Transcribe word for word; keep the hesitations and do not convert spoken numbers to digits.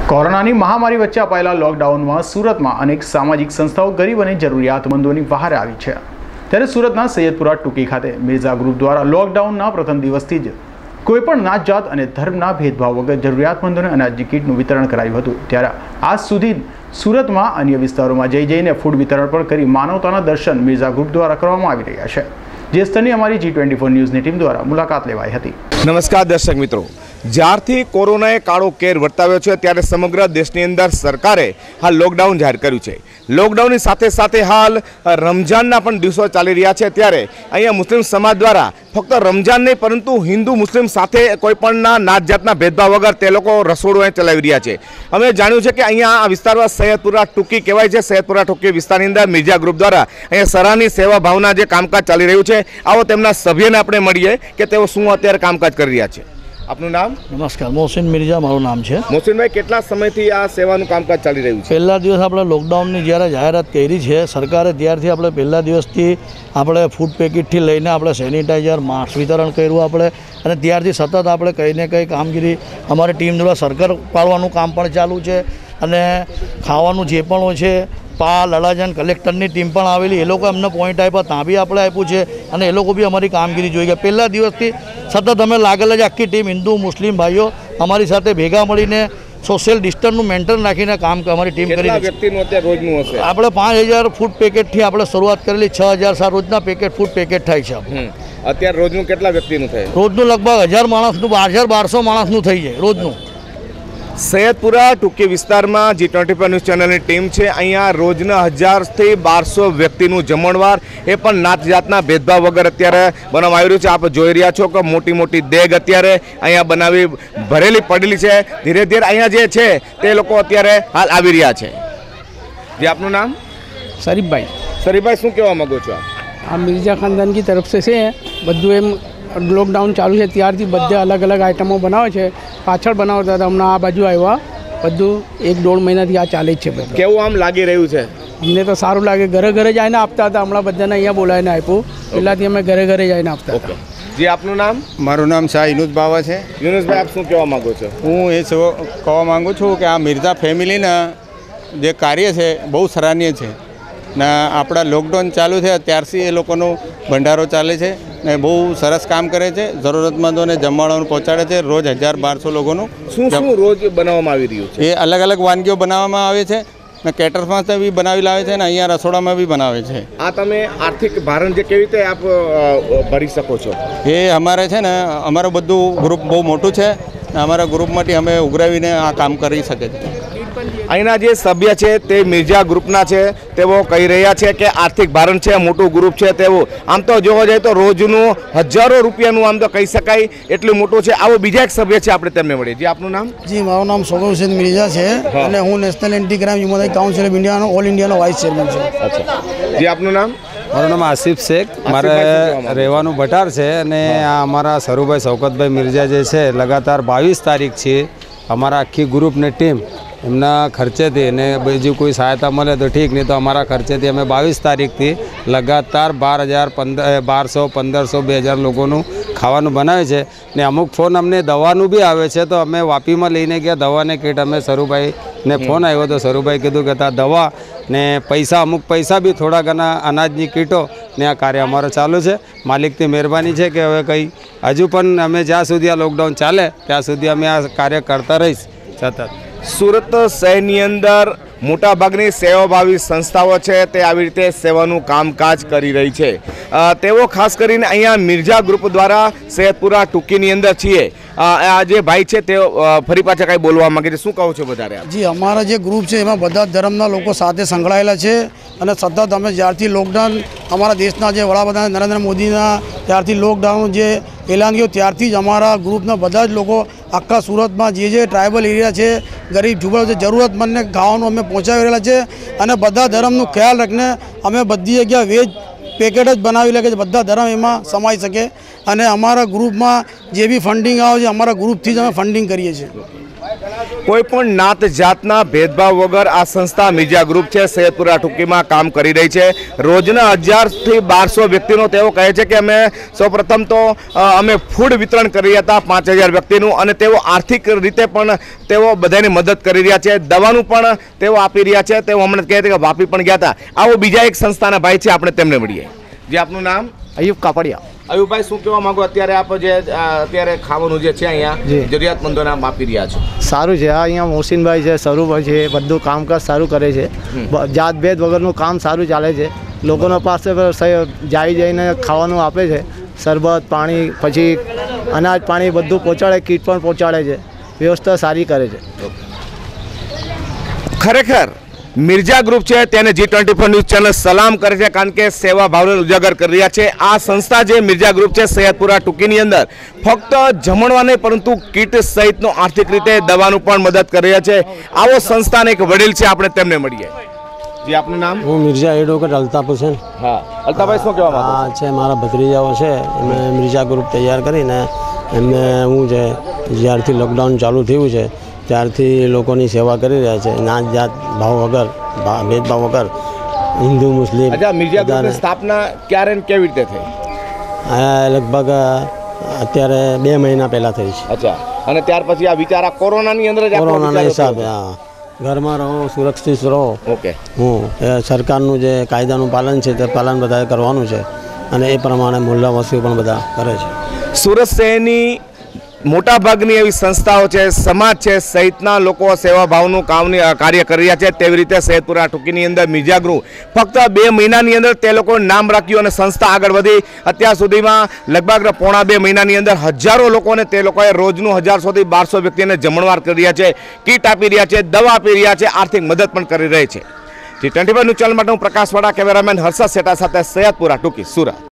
કોરોનાની મહામારી વચ્ચે અપાયેલા લોકડાઉનમાં સુરતમાં અનેક સામાજિક સંસ્થાઓ ગરીબ અને જરૂરિયાતમંદોની વહારે આવી છે। ત્યારે સુરતના સૈયદપુરા ટુકી ખાતે મિર્ઝા ગ્રુપ દ્વારા લોકડાઉનના પ્રથમ દિવસથી જ કોઈપણ નાત જાત અને ધર્મના ભેદભાવ વગર જરૂરિયાતમંદોને અનાજની કીટનું વિતરણ કરાયું હતું। ત્યારે આજ સુધી સુરતમાં અન્ય વિસ્તારોમાં જઈ જઈને ફૂડ વિતરણ પણ કરી માનવતાના દર્શન મિર્ઝા ગ્રુપ દ્વારા કરવામાં આવી રહ્યા છે, જે સ્થળની અમારી જી ટ્વેન્ટી ફોર ન્યૂઝની ટીમ દ્વારા મુલાકાત લેવાઈ હતી। નમસ્કાર દર્શક મિત્રો, જ્યારથી કોરોનાએ કાળો કેર વર્તાવ્યો છે ત્યારે સમગ્ર દેશની અંદર સરકારે હાલ લોકડાઉન જાહેર કર્યું છે। લોકડાઉનની સાથે સાથે હાલ રમઝાનના પણ દિવસો ચાલી રહ્યા છે। ત્યારે અહીંયા મુસ્લિમ સમાજ દ્વારા ફક્ત રમઝાન નહીં પરંતુ હિન્દુ મુસ્લિમ સાથે કોઈપણના નાત જાતના ભેદભાવ વગર તે લોકો રસોડું અહીં ચલાવી રહ્યા છે। અમે જાણ્યું છે કે અહીંયા આ વિસ્તારમાં સૈયદપુરા ટુકી કહેવાય છે। સૈયદપુરા ટુકી વિસ્તારની અંદર મિર્ઝા ગ્રુપ દ્વારા અહીંયા સરાહની સેવા ભાવના જે કામકાજ ચાલી રહ્યું છે, આવો તેમના સભ્યને આપણે મળીએ કે તેઓ શું અત્યારે કામકાજ કરી રહ્યા છે। આપનું નામ? નમસ્કાર, મોહસિન મિર્ઝા મારું નામ છે। મોહસિનભાઈ, કેટલા સમયથી આ સેવાનું કામકાજ ચાલી રહ્યું છે? પહેલા દિવસ આપણે લોકડાઉનની જ્યારે જાહેરાત કરી છે સરકારે, ત્યારથી આપણે પહેલા દિવસથી આપણે ફૂડ પેકેટથી લઈને આપણે સેનિટાઈઝર, માસ્ક વિતરણ કર્યું આપણે, અને ત્યારથી સતત આપણે કંઈ ને કંઈ કામગીરી અમારી ટીમ દ્વારા સરકાર પાડવાનું કામ પણ ચાલુ છે। અને ખાવાનું જે પણ હોય છે, પાલ અડાજણ કલેક્ટરની ટીમ પણ આવેલી, એ લોકો અમને પોઈન્ટ આપ્યા, ત્યાં બી આપણે આપ્યું છે, અને એ લોકો બી અમારી કામગીરી જોઈ ગયા। પહેલા દિવસથી સતત અમે લાગેલા જ આખી ટીમ હિન્દુ મુસ્લિમ ભાઈઓ અમારી સાથે ભેગા મળીને સોશિયલ ડિસ્ટન્સનું મેન્ટેન રાખીને કામ અમારી ટીમ કરી છે। આપણે પાંચ હજાર ફૂડ પેકેટથી આપણે શરૂઆત કરેલી, છ હજાર સાત રોજના પેકેટ ફૂડ પેકેટ થાય છે। અત્યારે રોજનું કેટલા વ્યક્તિનું થાય? રોજનું લગભગ હજાર માણસનું, બાર હજાર બારસો માણસનું થઈ જાય રોજનું। સૈયદપુરા ટુકી વિસ્તારમાં જી ટ્વેન્ટી ફોર ન્યૂઝ ચેનલની ટીમ છે। અહીંયા રોજના હજારથી બારસો વ્યક્તિનું જમણવાર, એ પણ નાત જાતના ભેદભાવ વગર અત્યારે બનાવવામાં આવી રહ્યું છે। આપ જોઈ રહ્યા છો કે મોટી મોટી દેગ અત્યારે અહીંયા બનાવી ભરેલી પડેલી છે। ધીરે ધીરે અહીંયા જે છે તે લોકો અત્યારે હાલ આવી રહ્યા છે। જે આપનું નામ? શરીફભાઈ। શરીફભાઈ, શું કહેવા માંગો છો? આ મિર્ઝા ખાનદાન કી તરફ સે છે બધું, એમ લોકડાઉન ચાલુ છે ત્યારથી બધે અલગ અલગ આઈટમો બનાવે છે। પાછળ બનાવતા હતા, હમણાં આ બાજુ આવ્યા, બધું એક દોઢ મહિનાથી આ ચાલે જ છે બધું। કેવું આમ લાગી રહ્યું છે? અમને તો સારું લાગે, ઘરે ઘરે જઈને આપતા હતા, હમણાં બધાને અહીંયા બોલાવીને આપ્યું, પહેલાંથી અમે ઘરે ઘરે જઈને આપતા હતા। જે આપનું નામ? મારું નામ શાહ યુનુસ બાવા છે। યુનુસભાઈ, આપ શું કહેવા માંગો છો? હું એ કહેવા માગું છું કે આ મિર્ઝા ફેમિલીના જે કાર્ય છે બહુ સરાહનીય છે ને આપણા લોકડાઉન ચાલુ છે ત્યારથી એ લોકોનો ભંડારો ચાલે છે ને બહુ સરસ કામ કરે છે। જરૂરતમંદોને જમવાનું પહોંચાડે છે, રોજ હજાર બારસો લોકોનું। શું શું રોજ બનાવવામાં આવી રહ્યું છે? એ અલગ અલગ વાનગીઓ બનાવવામાં આવે છે ને કેટર્સમાં બી બનાવી લાવે છે ને અહીંયા રસોડામાં બી બનાવે છે। આ તમે આર્થિક ભારણ જે કેવી રીતે આપ ભરી શકો છો? એ અમારે છે ને, અમારું બધું ગ્રુપ બહુ મોટું છે, અમારા ગ્રુપમાંથી અમે ઉઘરાવીને આ કામ કરી શકે છે। અહીંના જે સભ્ય છે તે મિર્ઝા ગ્રુપના છે, તેઓ કહી રહ્યા છે કે આર્થિક ભારણ છે, મોટું ગ્રુપ છે તેવું। આમ તો જોવા જાય તો રોજનું હજારો રૂપિયાનું આમ તો કહી શકાય એટલું મોટું છે। આવો બીજા એક સભ્ય છે, આપણે તેમને મળીએ। જી આપનું નામ? જી, મારું નામ સોગર હુસેન મિર્ઝા છે અને હું national anti crime human right council of ઇન્ડિયાનો ઓલ ઇન્ડિયાનો વાઇસ ચેરમેન છું। અચ્છા, જી આપનું નામ? મારું નામ આસિફ શેખ, મારે રહેવાનું ભટાર છે, અને આ અમારા સરુભાઈ શૌકતભાઈ મિર્ઝા જે છે લગાતાર બાવીસ તારીખ છે અમારા આખી ગ્રુપની ટીમ એમના ખર્ચેથી, અને બીજું કોઈ સહાયતા મળે તો ઠીક, નહીં તો અમારા ખર્ચેથી અમે બાવીસ તારીખથી લગાતાર બાર હજાર પંદર બારસો પંદરસો બે હજાર લોકોનું ખાવાનું બનાવે છે। ને અમુક ફોન અમને દવાનું બી આવે છે, તો અમે વાપીમાં લઈને ગયા દવાને કીટ, અમે સરુભાઈને ફોન આવ્યો તો સરુભાઈ કીધું કે ત્યાં દવા ને પૈસા, અમુક પૈસા બી થોડા ઘણા અનાજની કીટો ને આ કાર્ય અમારો ચાલુ છે। માલિકની મહેરબાની છે કે હવે કંઈ હજુ પણ અમે જ્યાં સુધી આ લોકડાઉન ચાલે ત્યાં સુધી અમે આ કાર્ય કરતા રહીશ સતત। સુરત શહેરની અંદર મોટાભાગની સેવાભાવી સંસ્થાઓ છે તે આવી રીતે સેવાનું કામકાજ કરી રહી છે। તેઓ ખાસ કરીને અહીંયા મિર્ઝા ગ્રુપ દ્વારા સૈયદપુરા ટુકીની અંદર છીએ। આ જે ભાઈ છે તે ફરી પાછા કાંઈ બોલવા માંગે છે, શું કહો છો વધારે? જી, અમારા જે ગ્રુપ છે એમાં બધા ધર્મના લોકો સાથે સંકળાયેલા છે, અને સતત અમે જ્યારથી લોકડાઉન અમારા દેશના જે વડાપ્રધાન નરેન્દ્ર મોદીના ત્યારથી લોકડાઉન જે એલાન થયું ત્યારથી જ અમારા ગ્રુપના બધા જ લોકો આખા સુરતમાં જે જે ટ્રાઇબલ એરિયા છે, ગરીબ ઝૂંપડા છે, જરૂરતમંદને ખાવાનું અમે પહોંચાડી રહેલા છે, અને બધા ધર્મનું ખ્યાલ રાખીને અમે બધી જગ્યા વેજ પેકેટ જ બનાવી લે કે બધા ધર્મ એમાં સમાઈ શકે, અને અમારા ગ્રુપમાં જે બી ફંડિંગ આવે છે અમારા ગ્રુપથી જ અમે ફંડિંગ કરીએ છીએ। કોઈ પણ નાત જાતના ભેદભાવ વગર આ સંસ્થા મિર્જા ગ્રુપ છે સૈયદપુરા ટૂંકીમાં કામ કરી રહી છે. રોજના હજારથી બારસો વ્યક્તિનું તેઓ કહે છે કે અમે સૌપ્રથમ તો અમે ફૂડ વિતરણ કરી રહ્યા હતા પાંચ હજાર વ્યક્તિનું, અને તેઓ આર્થિક રીતે પણ તેઓ બધાની મદદ કરી રહ્યા છે. દવાનું પણ તેઓ આપી રહ્યા છે. તેઓ હમણાં કહે છે કે વાપી પણ ગયા હતા. આવો બીજા એક સંસ્થાના ભાઈ છે, આપણે તેમને મળીએ. જે આપનું નામ? અયુબ કાપડિયા. અયુબભાઈ, શું કહેવા માંગો? અત્યારે આપ જે અત્યારે ખાવાનું જે છે અહીંયા જરૂરિયાતમંદોને આપ આપી રહ્યા છો, સારું છે. આ અહીંયા મોહસિનભાઈ છે, સરુભાઈ છે, બધું કામકાજ સારું કરે છે. જાતભેદ વગરનું કામ સારું ચાલે છે. લોકોના પાસે જાય જઈને ખાવાનું આપે છે, શરબત પાણી, પછી અનાજ પાણી બધું પહોંચાડે, કીટ પણ પહોંચાડે છે. વ્યવસ્થા સારી કરે છે. ખરેખર મિર્જા ગ્રુપ છે તેને G twenty four news channel સલામ કરે છે, કારણ કે સેવા ભાવને ઉજાગર કરી રહ્યા છે. આ સંસ્થા જે મિર્જા ગ્રુપ છે સૈયદપુરા ટૂંકીની અંદર ફક્ત જમણવા નહીં પરંતુ કીટ સહિતનો આર્થિક રીતે દવાનું પણ મદદ કરી રહ્યા છે. આવો સંસ્થાના એક વડીલ છે, આપણે તેમને મળીએ. જી આપનું નામ? હું મિર્ઝા એડવોકેટ અલ્તાફ હુસેન. હા અલ્તાફભાઈ, શું કહેવા માંગો? હા છે મારા ભત્રીજાઓ છે, એમને મિર્ઝા ગ્રુપ તૈયાર કરીને એમને હું છે જ્યારથી લોકડાઉન ચાલુ થયું છે ત્યારથી લોકોની સેવા કરી રહ્યા છે, નાત જાત ભાવ વગર, ભેદભાવ વગર, હિન્દુ મુસ્લિમ. અચ્છા, મિર્ઝા ગ્રુપની સ્થાપના ક્યારે ને કેવી રીતે થઈ? લગભગ અત્યારે બે મહિના પહેલાં થઈ છે. અચ્છા, અને ત્યાર પછી આ વિચાર આ કોરોનાની અંદર જ કોરોનાના હિસાબે હા ઘરમાં રહો, સુરક્ષિત રહો. ઓકે. હું સરકારનું જે કાયદાનું પાલન છે તે પાલન બધાએ કરવાનું છે, અને એ પ્રમાણે મુલ્લાવાસીઓ પણ બધા કરે છે. સુરત શહેરની મોટાભાગની એવી સંસ્થાઓ છે, સમાજ છે સહિતના લોકો સેવાભાવનું કામની કાર્ય કરી રહ્યા છે. તેવી રીતે સૈયદપુરા ટૂંકીની અંદર મિર્ઝા ગ્રુપ ફક્ત બે મહિનાની અંદર તે લોકોએ નામ રાખ્યું અને સંસ્થા આગળ વધી. અત્યાર સુધીમાં લગભગ પોણા બે મહિનાની અંદર હજારો લોકોને તે લોકોએ રોજનું હજારસોથી બારસો વ્યક્તિને જમણવાર કરી રહ્યા છે, કીટ આપી રહ્યા છે, દવા આપી રહ્યા છે, આર્થિક મદદ પણ કરી રહી છે. G twenty four news channel માટે હું પ્રકાશ વાળા, કેમેરામેન હર્ષદ સેટા સાથે સૈયદપુરા ટૂંકી, સુરત.